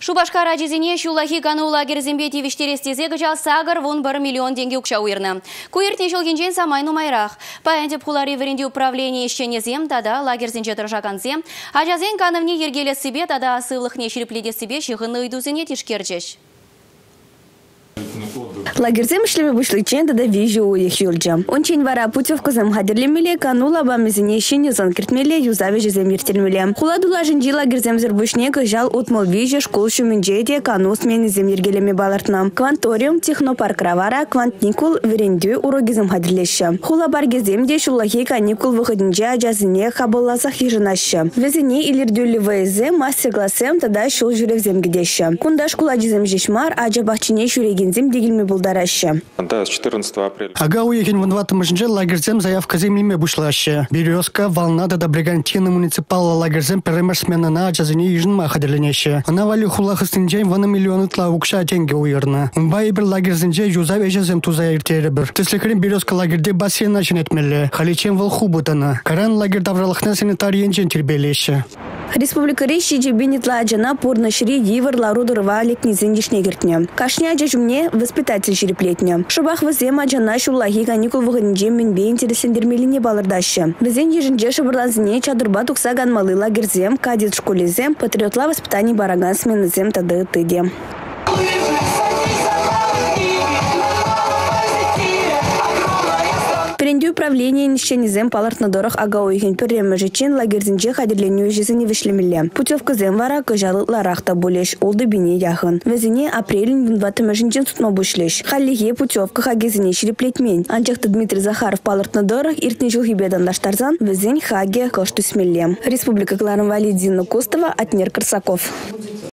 Шубашкара жезине шулахи кану лагерзембе тивиштерестезе гычал сагыр вон 1 миллион тенге укша уйрны. Куертне шолгенжен самайну майрах. Паянтеп хулари веренде управление ищенезем, тада лагерзенже тұржаканзем. Ажазен канывне ергелес себе, тада сывлыхне ширипледе себе шығыны үйдузене тишкерджеш. Лагерзем ишлеме бушлычен тада вижу уех юлджа. Ончен вара путевка замхадерлемеле кану лабамезине ищенезан киртмеле юзаве жезем ертелмеле. Хуладула жинджи лагерзем зербушне гыжал утмал вижу школ шуменджеде кану сменезем ергелеме балартна. Кванториум технопарк равара квантникул верендю уроги замхадерлеща. Хула баргеземде шулахи каникул выходинже ажазине хабалласах хижинаща. Везине илердюли вэзе мастер-классем тада шул жүревзем гидеща. Кунда школа жезем жешмар ажа бахчине шурегензем дегилме булдараща. Да, с 14 апреля. Ага уехен в 20 мажинже лагерзем заявка землеме бушлаща. Березка, волна да бригантина муниципала лагерзем перемеш смена на ажазине ижин махаделенеща. Она вали хулахастинджей вана миллионы тла укша тенге уйрна. Умбай бір лагерзенже юзав ежезем туза иртеребір. Теслекрем березка лагерде бассейн начин этмеле. Халичен вал хубутана. Каран лагер давралахна санитариенчен тербелеща. Республика Рейши джебенитла аджана порно шри дивер ларудырва лекнизендишне гертне. Кашня аджажумне воспитатель шириплетне. Шубах вазем аджана шулахи каникул выходинже менбе интересендермелине балырдаща. Вазен ежинже шабырланзине чадырба туксаган малы лагерзем, кадет школезем, патриотла воспитаний бараган сменезем тады тыде. Перенде управление нищенезем палартнадорах ага ойхен перемежечен лагерзинже хадерлению жезине вишлемеле. Путевка зем вара кыжалы ларахта болеш, олды бине яхын. Везине апрелин винватымежинчен сутма бушлеш. Халлиге путевка хагезине шириплетмен. Анчахты Дмитрий Захаров палартнадорах иртне жылхибедан лаштарзан, везень хаге кошту смелем. Республика Кларен Валидина Костова, Атнер Корсаков.